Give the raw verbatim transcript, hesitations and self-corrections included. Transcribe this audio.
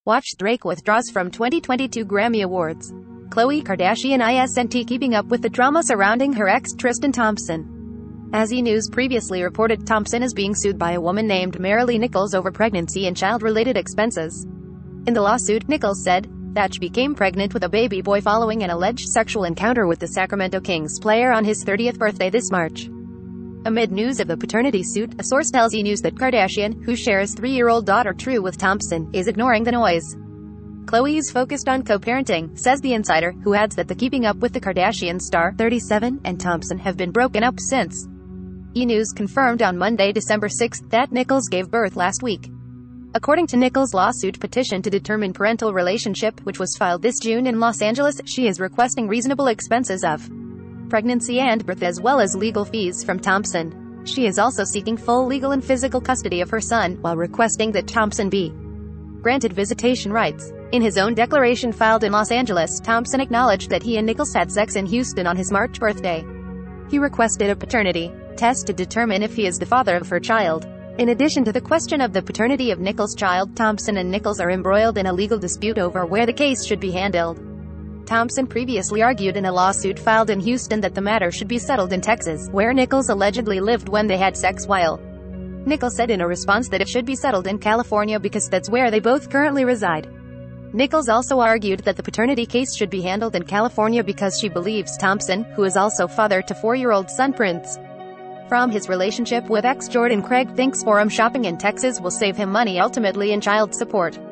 Watch Drake withdraws from twenty twenty-two Grammy Awards. Khloe Kardashian isn't keeping up with the drama surrounding her ex Tristan Thompson. As E! News previously reported, Thompson is being sued by a woman named Maralee Nichols over pregnancy and child-related expenses. In the lawsuit, Nichols said that she became pregnant with a baby boy following an alleged sexual encounter with the Sacramento Kings player on his thirtieth birthday this March. Amid news of the paternity suit, a source tells E! News that Kardashian, who shares three-year-old daughter True with Thompson, is ignoring the noise. Khloe's focused on co-parenting, says the insider, who adds that the Keeping Up with the Kardashians star, thirty-seven, and Thompson have been broken up since. E! News confirmed on Monday, December sixth, that Nichols gave birth last week. According to Nichols' lawsuit petition to determine parental relationship, which was filed this June in Los Angeles, she is requesting reasonable expenses of pregnancy and birth as well as legal fees from Thompson. She is also seeking full legal and physical custody of her son, while requesting that Thompson be granted visitation rights. In his own declaration filed in Los Angeles, Thompson acknowledged that he and Nichols had sex in Houston on his March birthday. He requested a paternity test to determine if he is the father of her child. In addition to the question of the paternity of Nichols' child, Thompson and Nichols are embroiled in a legal dispute over where the case should be handled. Thompson previously argued in a lawsuit filed in Houston that the matter should be settled in Texas, where Nichols allegedly lived when they had sex, while Nichols said in a response that it should be settled in California because that's where they both currently reside. Nichols also argued that the paternity case should be handled in California because she believes Thompson, who is also father to four-year-old son Prince from his relationship with ex Jordan Craig, thinks forum shopping in Texas will save him money ultimately in child support.